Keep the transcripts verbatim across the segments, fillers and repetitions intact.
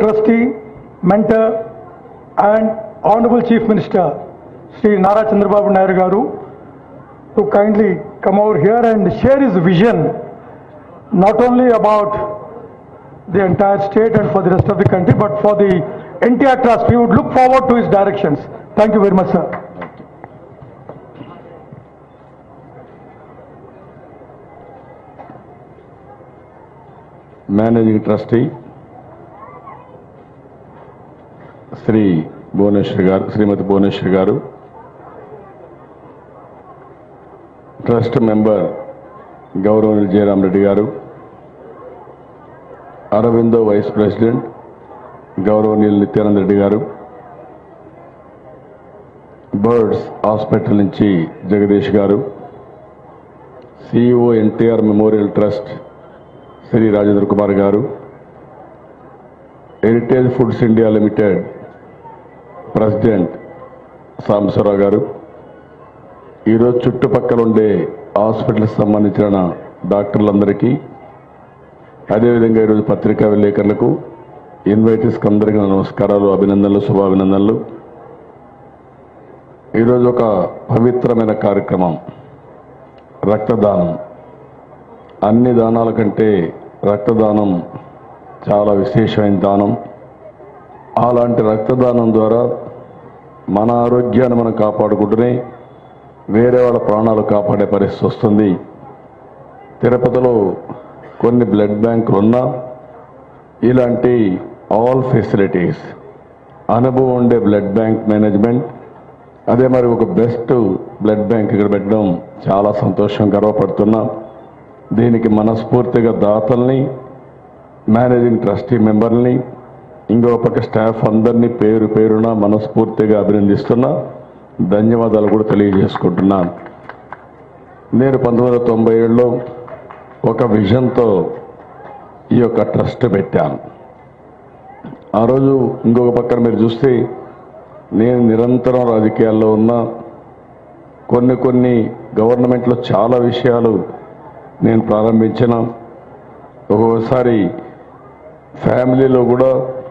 trustee, mentor, and Honorable Chief Minister, Shri Nara Chandrababu Naidu Garu, to kindly come over here and share his vision, not only about the entire state and for the rest of the country, but for the N T R Trust. We would look forward to his directions. Thank you very much, sir. Managing Trustee, Sri Bhuvaneshwari Garu, Srimati Bhuvaneshwari Garu, Trust Member Gauravanil Jairam Reddy Garu, Aravindo Vice President Gauravanil Nityanand Reddy Garu, Birds Hospital Nunchi Jagadish Garu, C E O N T R Memorial Trust Sri Rajendra Kumar Garu, Heritage Foods India Limited President Samsara Garu, ఈరోజు చుట్టుపక్కల ఉండే హాస్పిటల్కి సంబంధించిన డాక్టర్లందరికీ, అదేవిధంగా ఈరోజు పత్రికా విలేకరులకు, ఇన్వైటీస్కి అందరికీ నమస్కారాలు, అభినందనలు, శుభాభినందనలు. ఈరోజు ఒక పవిత్రమైన కార్యక్రమం, రక్తదానం. అన్ని దానాల కంటే రక్తదానం చాలా విశేషమైన దానం. అలాంటి రక్తదానం ద్వారా మన ఆరోగ్యాన్ని మనం కాపాడుకుంటూనే వేరే వాళ్ళ ప్రాణాలు కాపాడే పరిస్థితి వస్తుంది. తిరుపతిలో కొన్ని బ్లడ్ బ్యాంకులు ఉన్నా ఇలాంటి ఆల్ ఫెసిలిటీస్, అనుభవం ఉండే బ్లడ్ బ్యాంక్ మేనేజ్మెంట్, అదే మరి ఒక బెస్ట్ బ్లడ్ బ్యాంక్ ఇక్కడ పెట్టడం చాలా సంతోషం, గర్వపడుతున్నా. దీనికి మనస్ఫూర్తిగా దాతల్ని, మేనేజింగ్ ట్రస్టీ మెంబర్ని, ఇంకో పక్క స్టాఫ్ అందరినీ పేరు పేరున మనస్ఫూర్తిగా అభినందిస్తున్నా, ధన్యవాదాలు కూడా తెలియజేసుకుంటున్నాను. నేను పంతొమ్మిది వందల తొంభై ఏడులో ఒక విజన్తో ఈ యొక్క ట్రస్ట్ పెట్టాను. ఆ రోజు ఇంకొక పక్కన మీరు చూస్తే నేను నిరంతరం రాజకీయాల్లో ఉన్నా, కొన్ని కొన్ని గవర్నమెంట్లో చాలా విషయాలు నేను ప్రారంభించిన. ఒక్కొక్కసారి ఫ్యామిలీలో కూడా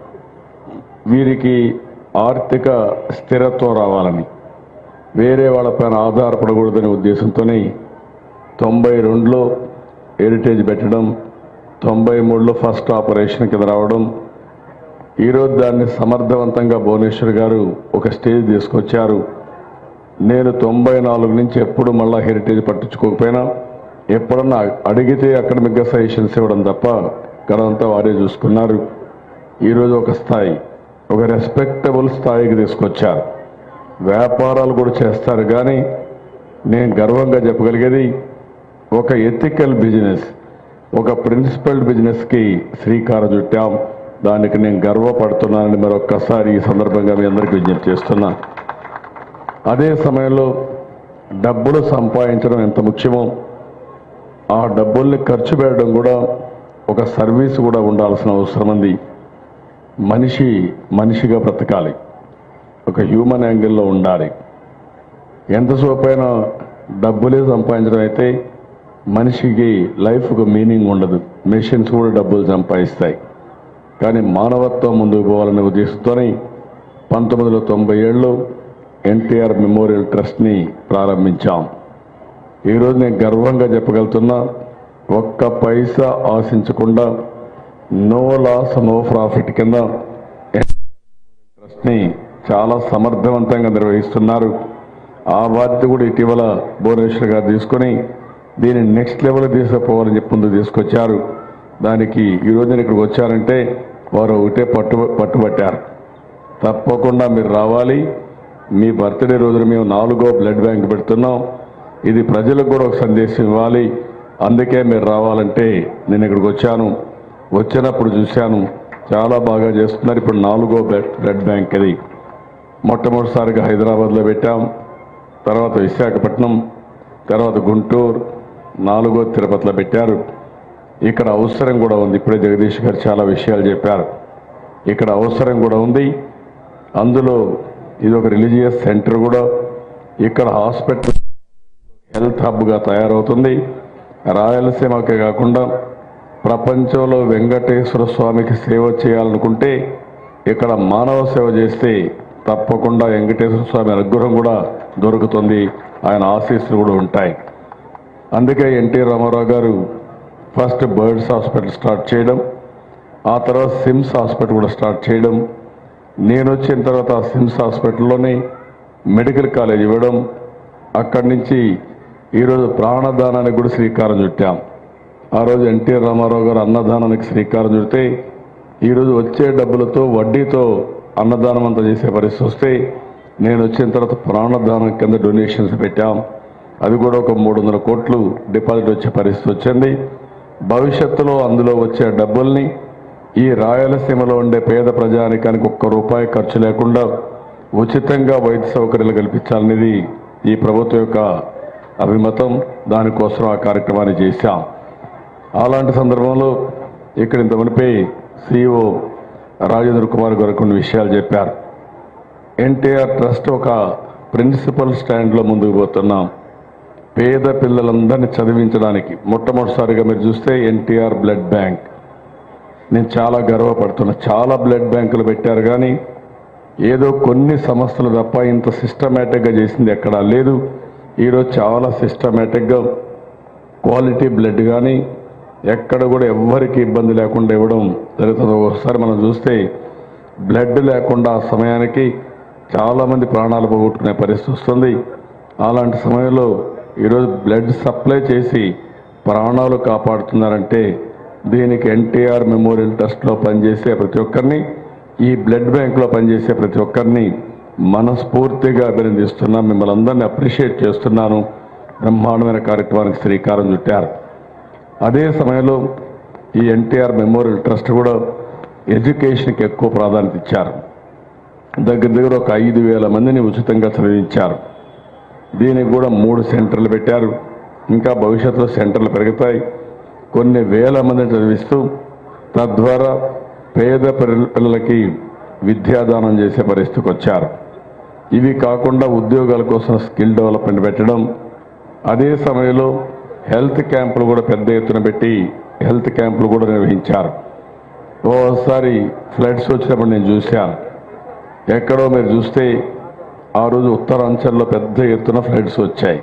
వీరికి ఆర్థిక స్థిరత్వం రావాలని, వేరే వాళ్ళపైన ఆధారపడకూడదనే ఉద్దేశంతోనే తొంభై రెండులో హెరిటేజ్ పెట్టడం, తొంభై మూడులో ఫస్ట్ ఆపరేషన్ కింద రావడం, ఈరోజు దాన్ని సమర్థవంతంగా భువనేశ్వర్ గారు ఒక స్టేజ్ తీసుకొచ్చారు. నేను తొంభై నాలుగు నుంచి ఎప్పుడు మళ్ళా హెరిటేజ్ పట్టించుకోకపోయినా, ఎప్పుడన్నా అడిగితే అకాడమిక్గా సజెషన్స్ ఇవ్వడం తప్ప గడంతా వారే చూసుకున్నారు. ఈరోజు ఒక స్థాయి, ఒక రెస్పెక్టబుల్ స్థాయికి తీసుకొచ్చారు. వ్యాపారాలు కూడా చేస్తారు, కానీ నేను గర్వంగా చెప్పగలిగేది ఒక ఎథికల్ బిజినెస్, ఒక ప్రిన్సిపల్డ్ బిజినెస్కి శ్రీకారం చుట్టాం. దానికి నేను గర్వపడుతున్నానని మరొక్కసారి ఈ సందర్భంగా మీ అందరికీ విజ్ఞప్తి చేస్తున్నా. అదే సమయంలో డబ్బులు సంపాదించడం ఎంత ముఖ్యమో, ఆ డబ్బుల్ని ఖర్చు పెట్టడం కూడా ఒక సర్వీస్ కూడా ఉండాల్సిన అవసరం ఉంది. మనిషి మనిషిగా బ్రతకాలి, ఒక హ్యూమన్ యాంగిల్లో ఉండాలి. ఎంతసేపైనా డబ్బులే సంపాదించడం అయితే మనిషికి లైఫ్కు మీనింగ్ ఉండదు. మెషిన్స్ కూడా డబ్బులు సంపాదిస్తాయి, కానీ మానవత్వం ముందుకు పోవాలనే ఉద్దేశంతోనే పంతొమ్మిది వందల తొంభై ఏడులో ఎన్టీఆర్ మెమోరియల్ ట్రస్ట్ని ప్రారంభించాం. ఈరోజు నేను గర్వంగా చెప్పగలుగుతున్నా, ఒక్క పైసా ఆశించకుండా నో లాస్ నో ప్రాఫిట్ కింద ట్రస్ట్ని చాలా సమర్థవంతంగా నిర్వహిస్తున్నారు. ఆ బాధ్యత కూడా ఇటీవల భువనేశ్వర్ గారు తీసుకొని దీన్ని నెక్స్ట్ లెవెల్ తీసుకుపోవాలని చెప్పి ముందు తీసుకొచ్చారు. దానికి ఈరోజు నేను ఇక్కడికి వచ్చారంటే వారు ఒకటే పట్టు పట్టుబట్టారు, తప్పకుండా మీరు రావాలి. మీ బర్త్డే రోజున మేము నాలుగో బ్లడ్ బ్యాంక్ పెడుతున్నాం, ఇది ప్రజలకు కూడా ఒక సందేశం ఇవ్వాలి, అందుకే మీరు రావాలంటే నేను ఇక్కడికి వచ్చాను. వచ్చినప్పుడు చూశాను, చాలా బాగా చేస్తున్నారు. ఇప్పుడు నాలుగో బ్లడ్ బ్లడ్ బ్యాంక్ అది. మొట్టమొదటిసారిగా హైదరాబాద్లో పెట్టాం, తర్వాత విశాఖపట్నం, తర్వాత గుంటూరు, నాలుగో తిరుపతిలో పెట్టారు. ఇక్కడ అవసరం కూడా ఉంది. ఇప్పుడే జగదీష్ గారు చాలా విషయాలు చెప్పారు. ఇక్కడ అవసరం కూడా ఉంది. అందులో ఇది ఒక రిలీజియస్ సెంటర్ కూడా. ఇక్కడ హాస్పిటల్ హెల్త్ హబ్గా తయారవుతుంది. రాయలసీమకే కాకుండా ప్రపంచంలో వెంకటేశ్వర స్వామికి సేవ చేయాలనుకుంటే ఇక్కడ మానవ సేవ చేస్తే తప్పకుండా వెంకటేశ్వర స్వామి అనుగ్రహం కూడా దొరుకుతుంది, ఆయన ఆశీస్సులు కూడా ఉంటాయి. అందుకే ఎన్టీ రామారావు గారు ఫస్ట్ బర్డ్స్ హాస్పిటల్ స్టార్ట్ చేయడం, ఆ తర్వాత సిమ్స్ హాస్పిటల్ కూడా స్టార్ట్ చేయడం, నేను వచ్చిన తర్వాత సిమ్స్ హాస్పిటల్లోనే మెడికల్ కాలేజ్ ఇవ్వడం, అక్కడి నుంచి ఈరోజు ప్రాణదానానికి కూడా శ్రీకారం చుట్టాం. ఆ రోజు ఎన్టీ రామారావు గారు అన్నదానానికి శ్రీకారం చుడితే ఈరోజు వచ్చే డబ్బులతో వడ్డీతో అన్నదానం అంతా చేసే పరిస్థితి వస్తే నేను వచ్చిన తర్వాత ప్రాణదానం కింద డొనేషన్స్ పెట్టాం. అది కూడా ఒక మూడు వందల కోట్లు డిపాజిట్ వచ్చే పరిస్థితి వచ్చింది. భవిష్యత్తులో అందులో వచ్చే డబ్బుల్ని ఈ రాయలసీమలో ఉండే పేద ప్రజానికానికి ఒక్క రూపాయి ఖర్చు లేకుండా ఉచితంగా వైద్య సౌకర్యాలు కల్పించాలనేది ఈ ప్రభుత్వం యొక్క అభిమతం. దానికోసం ఆ కార్యక్రమాన్ని చేశాం. అలాంటి సందర్భంలో ఇక్కడ ఇంత మునిపై సిఇఓ రాజేంద్ర కుమార్ గారు కొన్ని విషయాలు చెప్పారు. ఎన్టీఆర్ ట్రస్ట్ ఒక ప్రిన్సిపల్ స్టాండ్లో ముందుకు పోతున్నాం. పేద పిల్లలందరినీ చదివించడానికి మొట్టమొదటిసారిగా మీరు చూస్తే ఎన్టీఆర్ బ్లడ్ బ్యాంక్, నేను చాలా గర్వపడుతున్నా. చాలా బ్లడ్ బ్యాంకులు పెట్టారు కానీ ఏదో కొన్ని సంస్థలు తప్ప ఇంత సిస్టమేటిక్గా చేసింది ఎక్కడా లేదు. ఈరోజు చాలా సిస్టమేటిక్గా క్వాలిటీ బ్లడ్ కానీ ఎక్కడ కూడా ఎవ్వరికి ఇబ్బంది లేకుండా ఇవ్వడం జరుగుతుంది. ఒకసారి మనం చూస్తే బ్లడ్ లేకుండా ఆ సమయానికి చాలామంది ప్రాణాలు పోగొట్టుకునే పరిస్థితి వస్తుంది. అలాంటి సమయంలో ఈరోజు బ్లడ్ సప్లై చేసి ప్రాణాలు కాపాడుతున్నారంటే దీనికి ఎన్టీఆర్ మెమోరియల్ ట్రస్ట్లో పనిచేసే ప్రతి ఒక్కరిని, ఈ బ్లడ్ బ్యాంక్లో పనిచేసే ప్రతి ఒక్కరిని మనస్ఫూర్తిగా అభినందిస్తున్నాను. మిమ్మల్ని అందరినీ అప్రిషియేట్ చేస్తున్నాను. బ్రహ్మాండమైన కార్యక్రమానికి శ్రీకారం చుట్టారు. అదే సమయంలో ఈ ఎన్టీఆర్ మెమోరియల్ ట్రస్ట్ కూడా ఎడ్యుకేషన్కి ఎక్కువ ప్రాధాన్యత ఇచ్చారు. దగ్గర దగ్గర ఒక ఐదు వేల మందిని ఉచితంగా చదివించారు. దీనికి కూడా మూడు సెంటర్లు పెట్టారు. ఇంకా భవిష్యత్తులో సెంటర్లు పెరుగుతాయి. కొన్ని వేల మందిని చదివిస్తూ తద్వారా పేద పిల్లలకి విద్యాదానం చేసే పరిస్థితికి వచ్చారు. ఇవి కాకుండా ఉద్యోగాల కోసం స్కిల్ డెవలప్మెంట్ పెట్టడం, అదే సమయంలో హెల్త్ క్యాంపులు కూడా పెద్ద ఎత్తున పెట్టి హెల్త్ క్యాంపులు కూడా నిర్వహించారు. ఓసారి ఫ్లడ్స్ వచ్చినప్పుడు నేను చూశాను. ఎక్కడో మీరు చూస్తే ఆ రోజు ఉత్తరాంచల్లో పెద్ద ఎత్తున ఫ్లడ్స్ వచ్చాయి.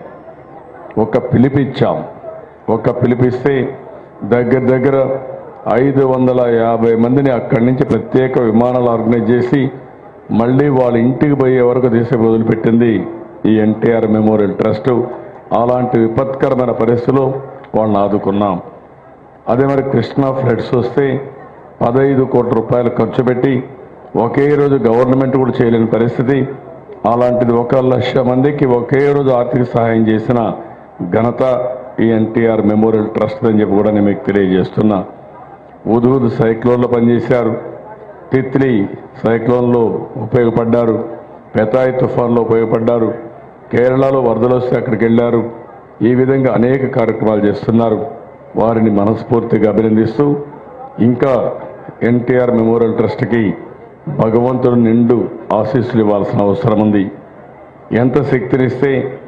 ఒక పిలిపిచ్చాం. ఒక పిలిపిస్తే దగ్గర దగ్గర ఐదు వందల యాభై మందిని అక్కడి నుంచి ప్రత్యేక విమానాలు ఆర్గనైజ్ చేసి మళ్ళీ వాళ్ళ ఇంటికి పోయే వరకు దేశం వదిలిపెట్టింది ఈ ఎన్టీఆర్ మెమోరియల్ ట్రస్ట్. అలాంటి విపత్కరమైన పరిస్థితుల్లో వాళ్ళని ఆదుకున్నాం. అదే మరి కృష్ణా ఫ్లడ్స్ వస్తే పదహైదు కోట్ల రూపాయలు ఖర్చు పెట్టి ఒకే రోజు గవర్నమెంట్ కూడా చేయలేని పరిస్థితి. అలాంటిది ఒక లక్ష మందికి ఒకే రోజు ఆర్థిక సహాయం చేసిన ఘనత ఈ ఎన్టీఆర్ మెమోరియల్ ట్రస్ట్ అని చెప్పి కూడా నేను మీకు తెలియజేస్తున్నా. ఉదూదు సైక్లోన్లో పనిచేశారు, తిత్లీ సైక్లోన్లో ఉపయోగపడ్డారు, పెతాయి తుఫాన్లో ఉపయోగపడ్డారు, కేరళలో వరదలు వస్తే అక్కడికి వెళ్ళారు. ఈ విధంగా అనేక కార్యక్రమాలు చేస్తున్నారు. వారిని మనస్ఫూర్తిగా అభినందిస్తూ ఇంకా ఎన్టీఆర్ మెమోరియల్ ట్రస్ట్కి భగవంతుడు నిండు ఆశీస్సులు ఇవ్వాల్సిన అవసరం ఉంది. ఎంత శక్తినిస్తే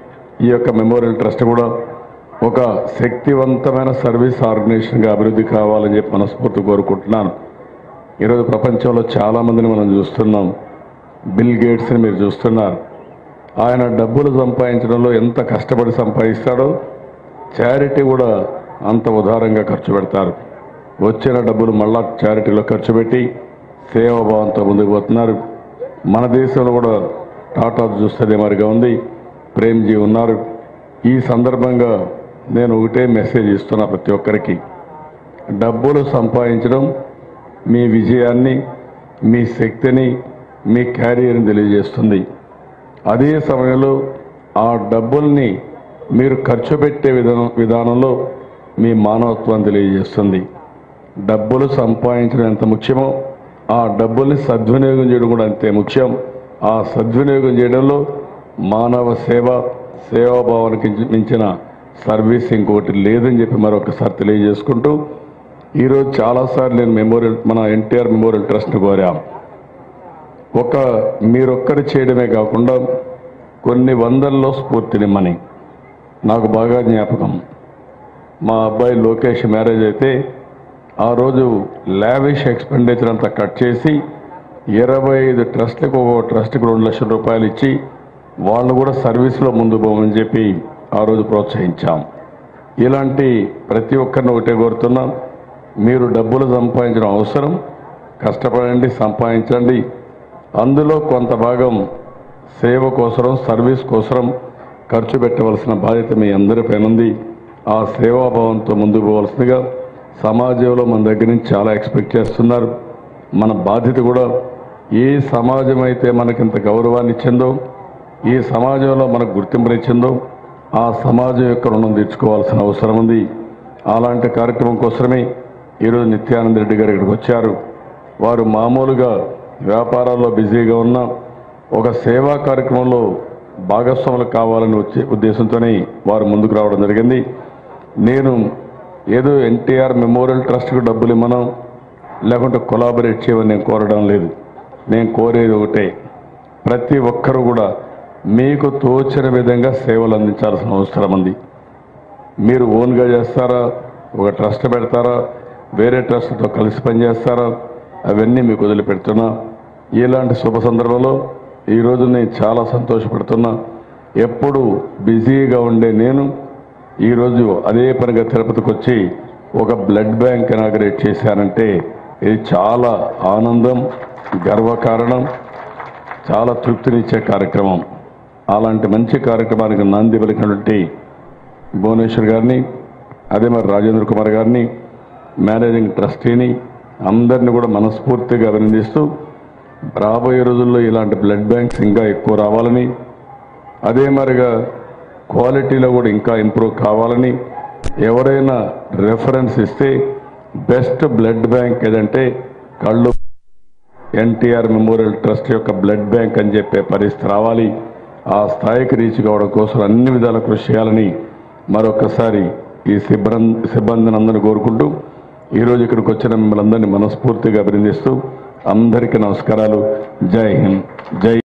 ఈ యొక్క మెమోరియల్ ట్రస్ట్ కూడా ఒక శక్తివంతమైన సర్వీస్ ఆర్గనైజేషన్గా అభివృద్ధి కావాలని చెప్పి మనస్ఫూర్తి కోరుకుంటున్నాను. ఈరోజు ప్రపంచంలో చాలామందిని మనం చూస్తున్నాం. బిల్ గేట్స్ని మీరు చూస్తున్నారు. ఆయన డబ్బులు సంపాదించడంలో ఎంత కష్టపడి సంపాదిస్తాడో చారిటీ కూడా అంత ఉదారంగా ఖర్చు పెడతారు. వచ్చిన డబ్బులు మళ్ళా చారిటీలో ఖర్చు పెట్టి సేవాభావంతో ముందుకు పోతున్నారు. మన దేశంలో కూడా టాటా చూస్తే మరిగా ఉంది, ప్రేమ్జీ ఉన్నారు. ఈ సందర్భంగా నేను ఒకటే మెసేజ్ ఇస్తున్నా ప్రతి ఒక్కరికి. డబ్బులు సంపాదించడం మీ విజయాన్ని, మీ శక్తిని, మీ క్యారియర్ని తెలియజేస్తుంది. అదే సమయంలో ఆ డబ్బుల్ని మీరు ఖర్చు పెట్టే విధానం విధానంలో మీ మానవత్వాన్ని తెలియజేస్తుంది. డబ్బులు సంపాదించడం ఎంత ముఖ్యమో ఆ డబ్బుల్ని సద్వినియోగం చేయడం కూడా అంతే ముఖ్యం. ఆ సద్వినియోగం చేయడంలో మానవ సేవ, సేవాభావానికి మించిన సర్వీస్ ఇంకోటి లేదని చెప్పి మరొకసారి తెలియజేసుకుంటూ, ఈరోజు చాలాసార్లు నేను మెమోరియల్ మన ఎన్టీఆర్ మెమోరియల్ ట్రస్ట్ని కోరాం. ఒక మీరొక్కరు చేయడమే కాకుండా కొన్ని వందల్లో స్ఫూర్తినిమ్మని. నాకు బాగా జ్ఞాపకం, మా అబ్బాయి లోకేష్ మ్యారేజ్ అయితే ఆ రోజు లావిష్ ఎక్స్పెండిచర్ అంతా కట్ చేసి ఇరవై ఐదు ట్రస్ట్లకు ఒక ట్రస్ట్కి రెండు లక్షల రూపాయలు ఇచ్చి వాళ్ళు కూడా సర్వీస్లో ముందు పోమని చెప్పి ఆ రోజు ప్రోత్సహించాం. ఇలాంటి ప్రతి ఒక్కరిని ఒకటే కోరుతున్నాం, మీరు డబ్బులు సంపాదించడం అవసరం, కష్టపడండి, సంపాదించండి. అందులో కొంత భాగం సేవ కోసం, సర్వీస్ కోసం ఖర్చు పెట్టవలసిన బాధ్యత మీ అందరిపైన ఉంది. ఆ సేవాభావంతో ముందుకు పోవలసిందిగా సమాజంలో మన దగ్గర నుంచి చాలా ఎక్స్పెక్ట్ చేస్తున్నారు. మన బాధ్యత కూడా ఏ సమాజం అయితే మనకింత గౌరవాన్ని ఇచ్చిందో, ఈ సమాజంలో మనకు గుర్తింపునిచ్చిందో ఆ సమాజం యొక్క రుణం తీర్చుకోవాల్సిన అవసరం ఉంది. అలాంటి కార్యక్రమం కోసమే ఈరోజు నిత్యానంద రెడ్డి గారు ఇక్కడికి వచ్చారు. వారు మామూలుగా వ్యాపారాల్లో బిజీగా ఉన్న ఒక సేవా కార్యక్రమంలో భాగస్వాములు కావాలని వచ్చే ఉద్దేశంతోనే వారు ముందుకు రావడం జరిగింది. నేను ఏదో ఎన్టీఆర్ మెమోరియల్ ట్రస్ట్కు డబ్బులు ఇవ్వను, లేకుంటే కొలాబరేట్ చేయమని నేను కోరడం లేదు. నేను కోరేది ఒకటే, ప్రతి ఒక్కరూ కూడా మీకు తోచిన విధంగా సేవలు అందించాల్సిన అవసరం ఉంది. మీరు ఓన్గా చేస్తారా, ఒక ట్రస్ట్ పెడతారా, వేరే ట్రస్ట్తో కలిసి పనిచేస్తారా, అవన్నీ మీకు వదిలిపెడుతున్నా. ఇలాంటి శుభ సందర్భంలో ఈరోజు నేను చాలా సంతోషపడుతున్నా. ఎప్పుడు బిజీగా ఉండే నేను ఈరోజు అదే పనిగా తిరుపతికి వచ్చి ఒక బ్లడ్ బ్యాంక్ ఇనాగరేట్ చేశానంటే ఇది చాలా ఆనందం, గర్వకారణం, చాలా తృప్తినిచ్చే కార్యక్రమం. అలాంటి మంచి కార్యక్రమానికి నాంది పలికినటువంటి భువనేశ్వర్ గారిని, అదే మరి రాజేంద్ర కుమార్ గారిని, మేనేజింగ్ ట్రస్టీని అందరినీ కూడా మనస్ఫూర్తిగా అభినందిస్తూ రాబోయే రోజుల్లో ఇలాంటి బ్లడ్ బ్యాంక్స్ ఇంకా ఎక్కువ రావాలని, అదే మరిగా క్వాలిటీలో కూడా ఇంకా ఇంప్రూవ్ కావాలని, ఎవరైనా రెఫరెన్స్ ఇస్తే బెస్ట్ బ్లడ్ బ్యాంక్ ఏదంటే కళ్ళు ఎన్టీఆర్ మెమోరియల్ ట్రస్ట్ యొక్క బ్లడ్ బ్యాంక్ అని చెప్పే పరిస్థితి రావాలి. ఆ స్థాయికి రీచ్ కావడం కోసం అన్ని విధాల కృషి చేయాలని మరొకసారి ఈ సిబ్బంది సిబ్బందిని అందరినీ కోరుకుంటూ ఈరోజు ఇక్కడికి వచ్చిన మిమ్మల్ని అందరినీ మనస్ఫూర్తిగా అభినందిస్తూ అందరికీ నమస్కారాలు. జై హింద్, జై